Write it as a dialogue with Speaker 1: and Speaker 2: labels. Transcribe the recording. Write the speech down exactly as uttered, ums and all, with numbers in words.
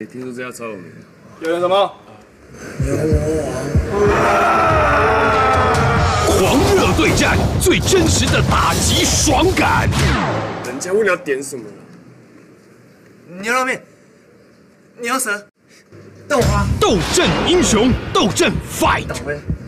Speaker 1: 听说这家超有名，
Speaker 2: 有人什么？
Speaker 3: 狂热对战，最真实的打击爽感。
Speaker 1: 人家问你要点什么？
Speaker 2: 牛肉面、牛舌、豆花、
Speaker 3: 斗阵英雄，斗阵 fight。